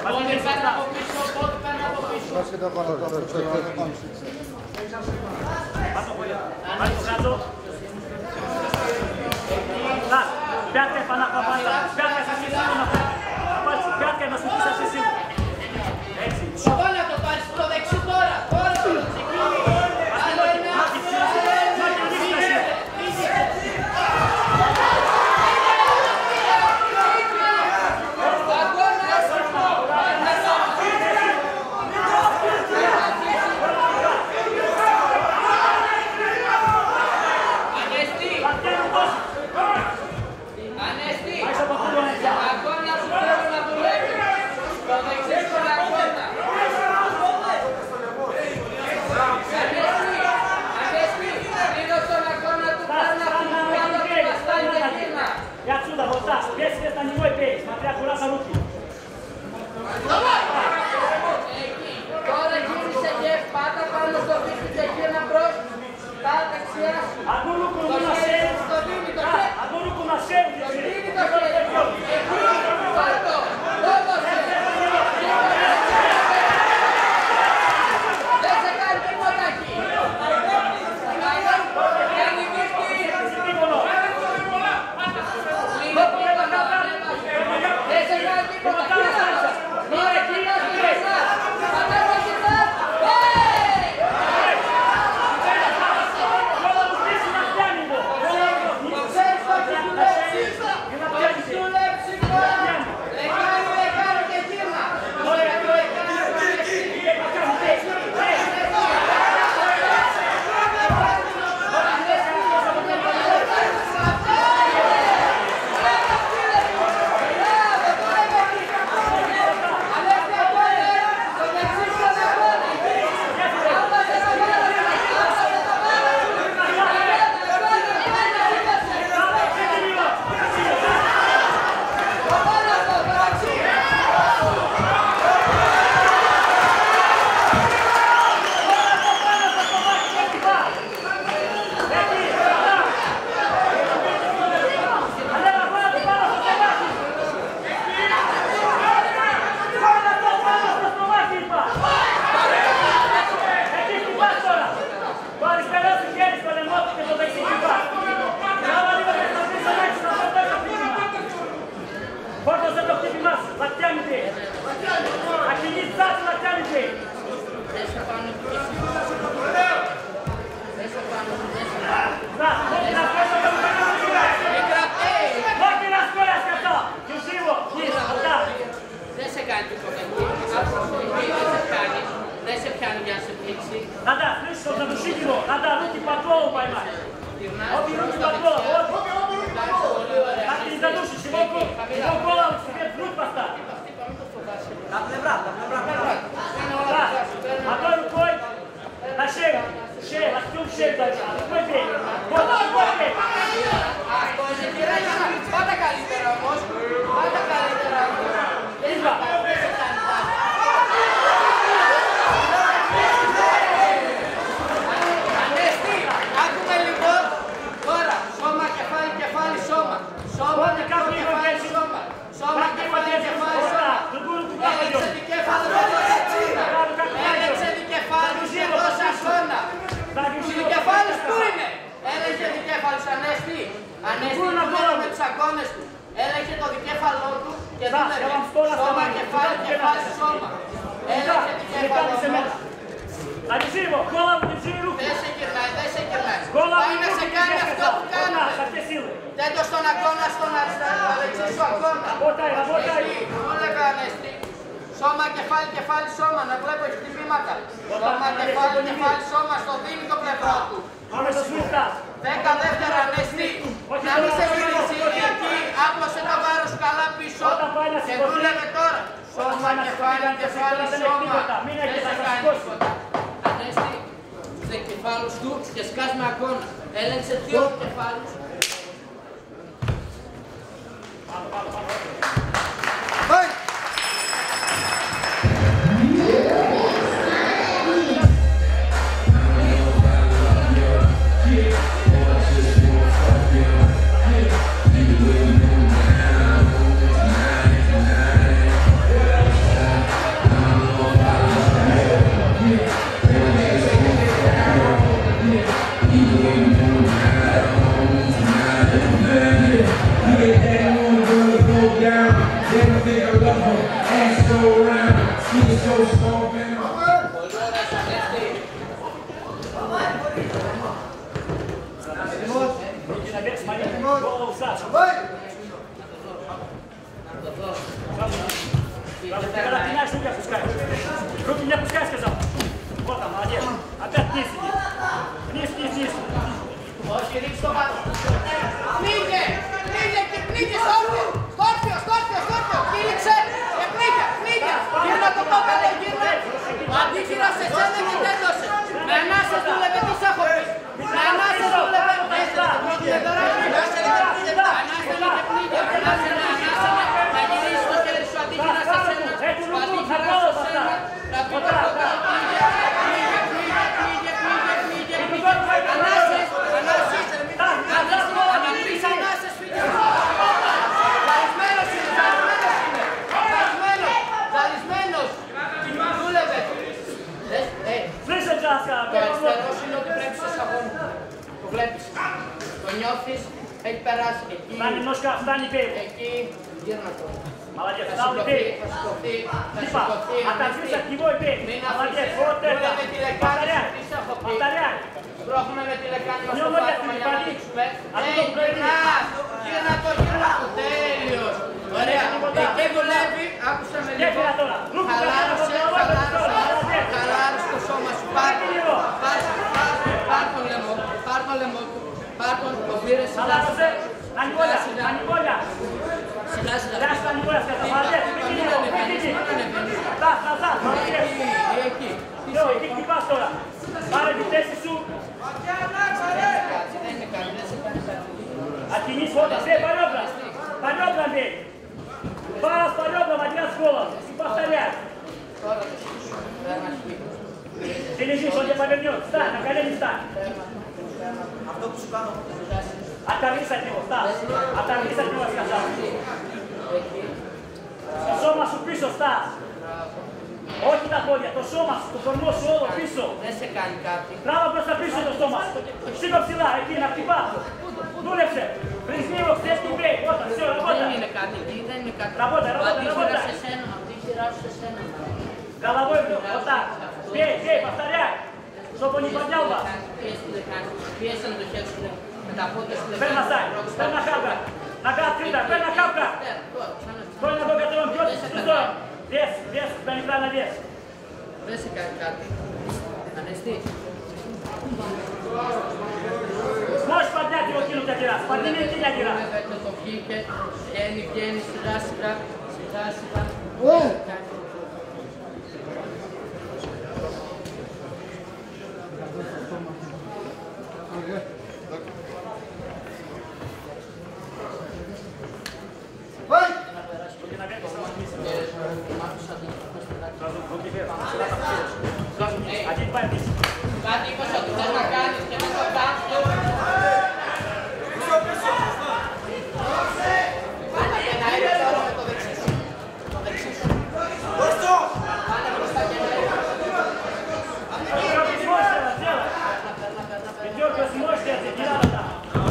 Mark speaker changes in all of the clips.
Speaker 1: Πόδι παίρνει από πίσω, πόδι παίρνει από πίσω.
Speaker 2: Пятка пана попала, пятка совсем сильно. Пятка на сути совсем сильно.
Speaker 1: Σοβάλα το πάρεις στο δεξί τώρα, τώρα το ξεκίνη. Άλλο ένα. Τώρα γύρισε και πάτα πάνω στο πίσω και γύρνα προς τα δεξιά σου. Το χέρι στο δίνει το χέρι. Το δίνει το χέρι. Εκεί, πάρτο, δώδωσε. Δεν σε κάνει τίποτα εκεί. Και ανοιγίστη. Λίγο τίποτα. Δεν σε κάνει τίποτα. Σώμα, κεφάλι, κεφάλι, σώμα, να βλέπω χτυπήματα. Σώμα, κεφάλι, κεφάλι, σώμα, στο δίνει το πλευρό του. 10 δεύτερα, ανεστή. Να μην σε γυρίσει εκεί, άπλωσε το βάρος καλά πίσω και δούλευε τώρα. Σώμα, κεφάλι, κεφάλι, σώμα. Δεν σε κάνει τίποτα. Ανέστη, στους κεφάλους του και σκάς με αγώνα. Έλεξε 2 κεφάλους.
Speaker 2: Когда пинаешь, руки опускаешь. Руки не опускай, сказал. Вот там, молодец. Опять вниз иди. Вниз, вниз, вниз.
Speaker 1: Πνίγε, Σκόρπιο, κήρυξε και πνίγε. Γύρνα το κόκαλο, γύρνα. Αντίχειρα σε σένα και τέλειωσε. Με ανάσες δούλευε, τι σ' έχω πει. Με ανάσες δούλευε. Ανάσε και πνίγε. Ανάσε να γυρίσεις το χέρι σου αντίχειρα σε σένα. Αντίχειρα σε σένα. Να πει το κόκαλο, πνίγε. Ανάσες. Ανάσες, φύγε. Ζαλισμένος. Δούλευε. Το αριστερός είναι ότι πρέπει σε σαγόν. Το βλέπεις. Το νιώθεις. Έχει περάσει. Εκεί. Γύρνα το. Θα σηκωθεί. Μην αφήσεις. Δούλευε τη λεκάνη σου. Τι σ' έχω πει. Τρώχουμε με τη λεκάνη μας το πάτωμα για να ανοίξουμε. Γύρνα το. Τέλειος. Ωραία. Εκεί δουλεύει. Άκουσα με λίγο. Χαλάρωσε το σώμα σου. Πάρ' τον λαιμό του. Πάρ' τον πήρε σιγά σιγά.
Speaker 2: Εκεί πας τώρα. Πάρε τη θέση σου. Откинись, вот, все, полёбно бей. Пас, полёбно, один с голом. И повторяй. Ты лежишь, он тебя повернет. Встань, на колени встань. Оторвись от него, Стас. Оторвись от него, сказал. Το σώμα σου πίσω, Στас. Όχι τα πόδια, το σώμα σου, το κορμό σου όλο πίσω.
Speaker 1: Δεν σε κάνει κάτι.
Speaker 2: Τράβα προς τα πίσω το σώμα σου. Σήκω ψηλά, εκεί, να χτυπάς. Δούλεψε. Πρισμίω, χθες την μπέι. Όταν, все, работа.
Speaker 1: Δεν είναι κάτι, δεν είναι κάτι.
Speaker 2: Работа.
Speaker 1: Αντίχειρα σε σένα, αντίχειρα σε σένα.
Speaker 2: Головой вниз, вот так. Бей, повторяй. Чтобы он не поднял вас.
Speaker 1: Πιέσε με το χέρι σου με τα πόδια σου.
Speaker 2: Παίρνει назад, παίρνει χάπκα. Нога открыта, παίρνει χάπκα. Стой ногой готовым, бьётся в сторону. Вес, тебя неправильно вес.
Speaker 1: Δεν σε κάνει κάτι. Ανεστή.
Speaker 2: Сможешь поднять его, кинуть один раз. Подними и кинь один раз.
Speaker 1: Το βγήκε, βγαίνει, σιγά σιγά.
Speaker 2: Один пальник.
Speaker 1: Κάτι είπες ότι θες να κάνεις και δεν το κάνεις. Πάνε και να είναι τώρα με το δεξί σου. Το δεξί σου. Πάνε μπροστά και να είναι.
Speaker 2: Пятерка сможешь это делать там.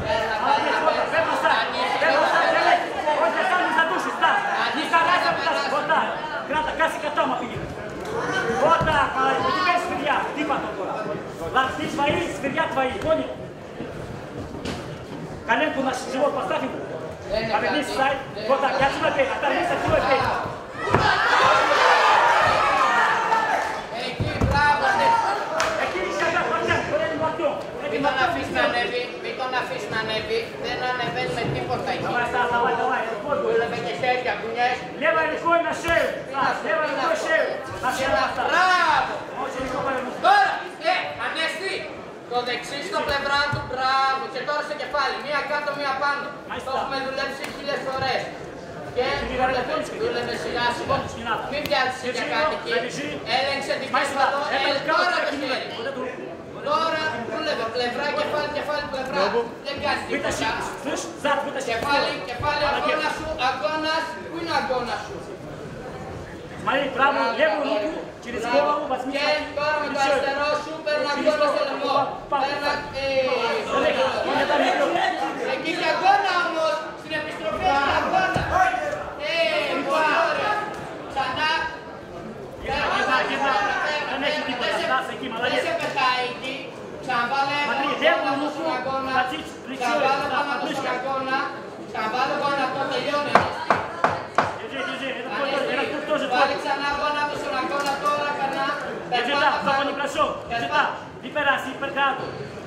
Speaker 2: Вот сам не задушишь, так. Не старайся, вот так. Кратко, касси котом опили. Вот так, молодец. Вот теперь свирья, ты потом. Ладно, ты свои, свирья твои, понял? Коленку на живот поставим. Повернись, стай. Вот так, я отсюда пей, оторвись, отсюда пей.
Speaker 1: Εκεί, μπράβο, ναι.
Speaker 2: Εκεί είσαι κατά, πατιάν, χωρένει λακτό.
Speaker 1: Μην τον αφήσεις να ανέβει, δεν ανεβαίνει με τίποτα εκεί.
Speaker 2: Давай,
Speaker 1: Δούλευε και χέρια, κουνιές.
Speaker 2: Левой рукой на шею. Левой рукой шею. На шею поставь.
Speaker 1: Μπράβο!
Speaker 2: Очень легко.
Speaker 1: Τώρα, Ανέστη, το δεξί στο πλευρά του, μπράβο. Και τώρα στο κεφάλι, μία κάτω, μία πάνω. Το έχουμε δουλέψει 1000 φορές. Και δούλευε σιγά σιγά. Μην πιάσεις για κάτι εκεί. Έλεγξε την πίστα εδώ. Τώρα το χέρι. Τώρα δούλευε πλευρά, κεφάλι, πλευρά. Δεν κάνει τίποτα. Κεφάλι, αγώνας σου. Πού είναι ο αγώνας σου?
Speaker 2: Смотри, правую, левую руку
Speaker 1: Και τώρα με το αριστερό σου παίρνω αγώνα στο λαιμό. Εκεί και αγώνα όμως, στην επιστροφή έχει αγώνα. Πολύ ωραία. Ξανά. Δεν σε πετάει εκεί. Ξαναβάλε πάνω στον αγώνα. Ξαναβάλε πάνω στον αγώνα. Ξαναβάλε πάνω αυτό, τελειώνει. Βάλει ξανά αγώνα στον αγώνα τώρα, περνά.
Speaker 2: Di perassi per capo.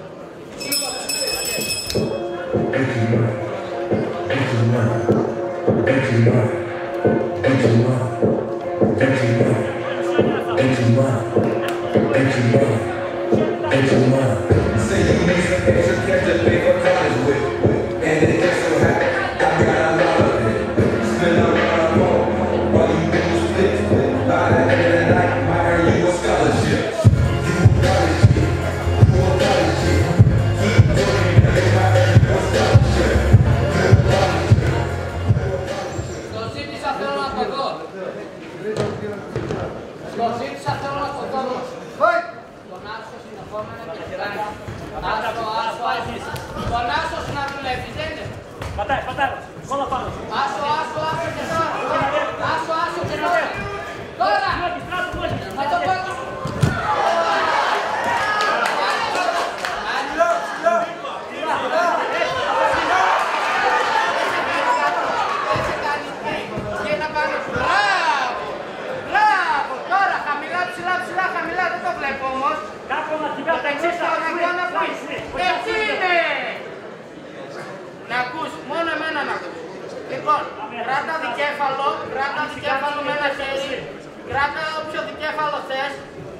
Speaker 3: Say you make some extra cash to pay for college with, and it just so happens I got a lot of it. Spend a lot of more while you do split. By the end of the night, might earn you a scholarship. You a college kid, you a college kid. Keep working, they might earn you a scholarship. You a college kid.
Speaker 1: Στο ζήτησα θέλω να το δω. Στο ζήτησα θέλω να το δω. Τον Άσο συνεχόμενα και χειράκι. Τον Άσο να δουλεύεις, δεν είναι.
Speaker 2: Πατάει, κόλλα πάνω.
Speaker 1: Άσο και τώρα. Άσο και τώρα. Τώρα. Με το πόδι. Χαμηλά, δεν το βλέπω όμως. Έτσι είναι. Να ακούς, μόνο εμένα να ακούς. Λοιπόν, κράτα δικέφαλο με ένα χέρι. Κράτα όποιο δικέφαλο θες.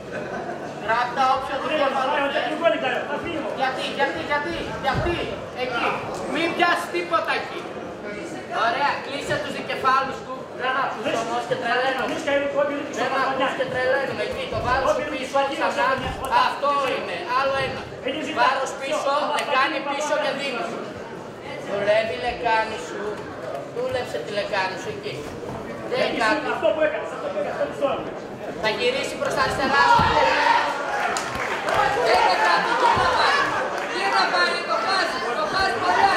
Speaker 1: Γιατί, εκεί. Μην πιάσεις τίποτα εκεί. Ωραία, κλείσε τους δικεφάλους του. Δεν ακούς όμως και τρελαίνομαι. Εκεί, το βάρος πίσω ξανά. Αυτό είναι, άλλο ένα. Βάρος πίσω, λεκάνη πίσω και δίνεις. Δουλεύει η λεκάνη σου. Δούλεψε τη λεκάνη σου εκεί. Δεν κάτι. Θα γυρίσει προς τα αριστερά. Έχει κάτι, τι να πάει, το χάζει παλιά.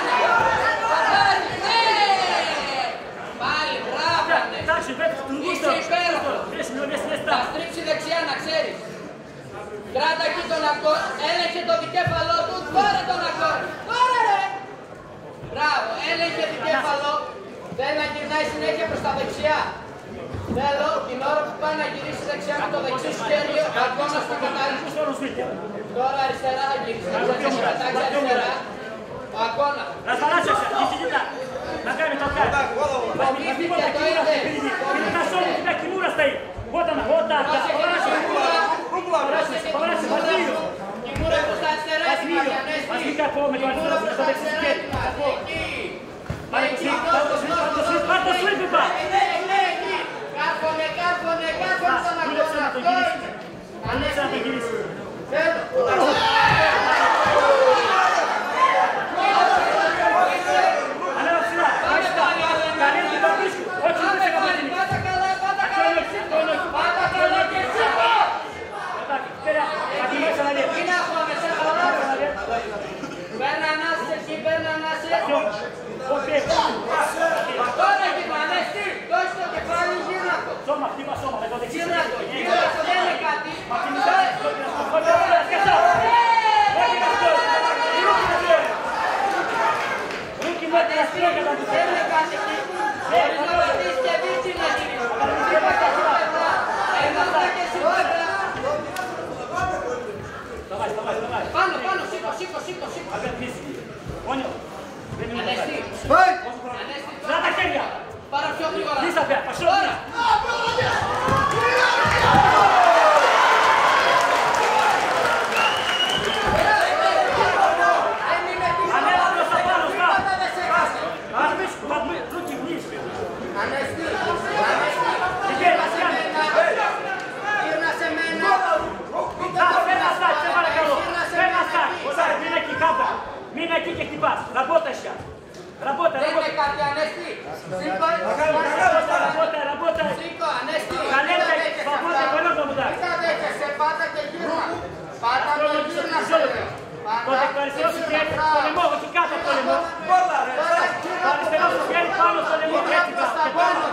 Speaker 1: Πάλι, μπράβο, είσαι υπέροχος. Θα στρίψει δεξιά, να ξέρεις. Κράτα εκεί τον αγώνα, έλεγχε το δικέφαλό του, τώρα τον αγώνα. Τώρα ρε! Μπράβο, έλεγχε δικέφαλο. Θέλει να γυρνάει συνέχεια προς τα δεξιά. Θέλω την ώρα που πάει να γυρίσει δεξιά με το δεξί σου χέρι, αγώνα στο κοντάρι. Τώρα αριστερά θα γυρίσει, αριστερά. Ο αγώνα.
Speaker 2: Να κάνει το κάτι.
Speaker 1: Φοβήθηκε, το είδε. Κιμούρα προς τα αριστερά, Κάρφωνε στον αγώνα. Παίρνει ανάσες εκεί, παίρνει ανάσες. Τώρα γυρνάνε, εσύ, δώσε το κεφάλι, γύρνα το. Γύρνα το, δεν είναι κάτι. Δεν είναι κάτι εκεί. Μπορείς να πατήσεις και δεις τι να γυρίσει. Έμαθα και εσύ πέρα. Πάνω, σήκω. Ανέστη.
Speaker 2: Ζάτα χέρια.
Speaker 1: Πάρα πιο γρήγορα.
Speaker 2: Λίστα πια, πασόρα. Μείνε εκεί και χτυπάς. Ραμπότα εσιά. Ραμπότα.
Speaker 1: Δεν είναι κάτι Ανέστη.
Speaker 2: Ραμπότα.
Speaker 1: Σήκω, Ανέστη.
Speaker 2: Καλέντε, παππούτε, πολύ να μου δώσει. πίσω του ζώδιο. Το αριστερό σου χέρι στο λαιμό, όχι κάτω από το λαιμό. Το αριστερό σου χέρι πάνω στο λαιμό, έτσι πάνω.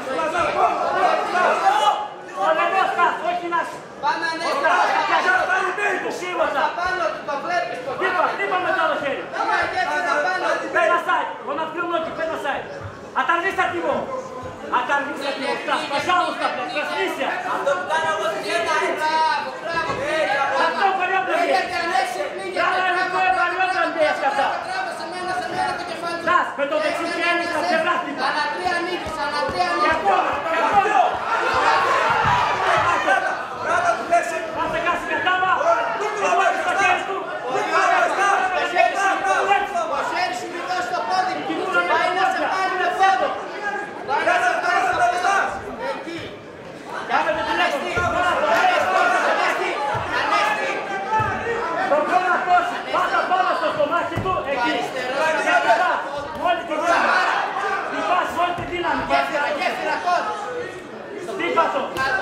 Speaker 2: Το λαιμό στάς, όχι να σου.
Speaker 1: Πάμε ανέστα. Το βλέπεις το πάνω.
Speaker 2: Τύπα μετά το χέρι. Πέρασάει, γονατιούνοκι, πέρασάει. Αταρδίστατιμο. Αταρδίστατιμο, στάς, πασάλουστα, πρασνήσια.
Speaker 1: Αυτό που κάνω εγώ στην ένα, μπράβο.
Speaker 2: Αυτό παλιόπλευε. Στάς, με το δεξί χέρι στα πλευρά χτύπα.
Speaker 1: Ανατρία νίκης, ανατρία
Speaker 2: Και
Speaker 1: νίκης.
Speaker 2: ακόμα. Πάσε κάση κατάβα. Εγώ στο χέρι του.
Speaker 1: Το χέρι σου μην δώσει το πόδι μου. Πάει να σε πάρει με πόδι. Πάει να σε πάρει με πόδι. Εκεί.
Speaker 2: Κάμε το τηλέφωνο.
Speaker 1: Ανέστη.
Speaker 2: Το κόμμα πόση. Πάτα πάνω στο στομάχι του. Εκεί. Και μετά. Όλη τη δύναμη. Την πας όλη τη δύναμη.
Speaker 1: Γέφυρα κόντ.
Speaker 2: Τύπα το.